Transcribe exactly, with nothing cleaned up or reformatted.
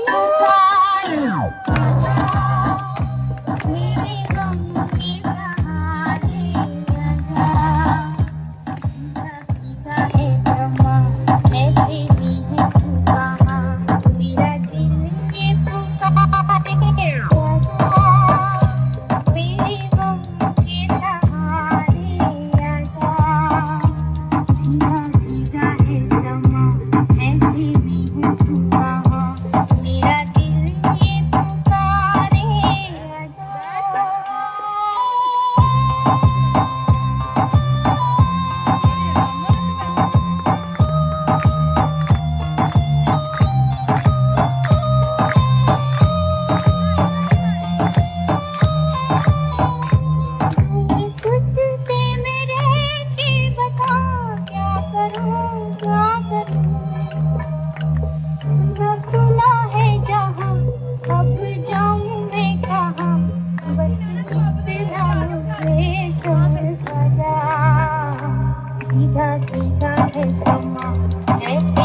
पुकारे आजा, मेरे गम के सहारे आजा। भीगा है समा, ऐसे भी है तू कहाँ, मेरा दिल ये पुकारे आजा, मेरे गम के सहारे आजा। भीगा भीगा है समा, ऐसे भी है तू कहाँ, मेरा दिल ये पुकारे आजा। दूर तुझसे मैं रह के बता, क्या करूं क्या करूं। सुना सुना है जहां, अब जाऊं मैं कहाँ, बस इतना मुझे समझा जा। भीगा भीगा है समा, ऐसे